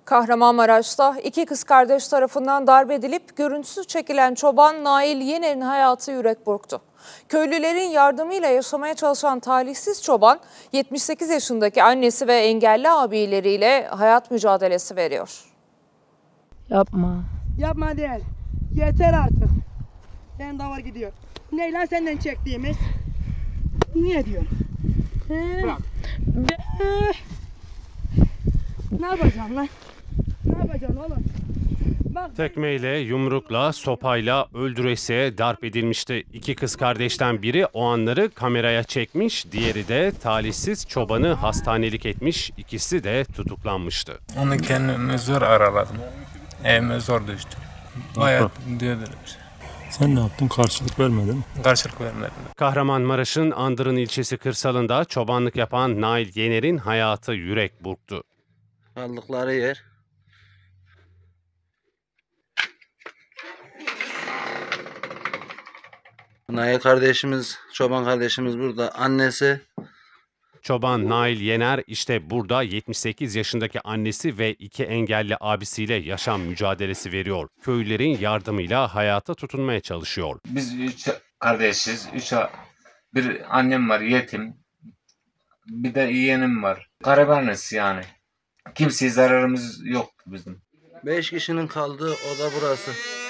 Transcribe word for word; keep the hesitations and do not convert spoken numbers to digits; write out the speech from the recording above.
Kahramanmaraş'ta iki kız kardeş tarafından darp edilip görüntüsü çekilen çoban Nail Yener'in hayatı yürek burktu. Köylülerin yardımıyla yaşamaya çalışan talihsiz çoban yetmiş sekiz yaşındaki annesi ve engelli abileriyle hayat mücadelesi veriyor. Yapma. Yapma değil. Yeter artık. Ben davar gidiyor. Ne lan senden çektiğimiz? Niye diyorsun? Bırak. Ne yapacaksın lan? Ne yapacaksın oğlum? Bak. Tekmeyle, yumrukla, sopayla öldüresiye darp edilmişti. İki kız kardeşten biri o anları kameraya çekmiş, diğeri de talihsiz çobanı hastanelik etmiş, ikisi de tutuklanmıştı. Onu kendimi zor araladım. Evime zor düştüm. Bayağı diyordular. Sen ne yaptın? Karşılık vermedin mi? Karşılık vermedim. Kahramanmaraş'ın Andırın ilçesi kırsalında çobanlık yapan Nail Yener'in hayatı yürek burktu. Aldıkları yer. Nail kardeşimiz, çoban kardeşimiz burada. Annesi. Çoban Nail Yener işte burada yetmiş sekiz yaşındaki annesi ve iki engelli abisiyle yaşam mücadelesi veriyor. Köylülerin yardımıyla hayata tutunmaya çalışıyor. Biz üç kardeşiz. Üç, bir annem var yetim. Bir de yeğenim var. Garibanız yani. Kimseye zararımız yok bizim. Beş kişinin kaldığı oda burası.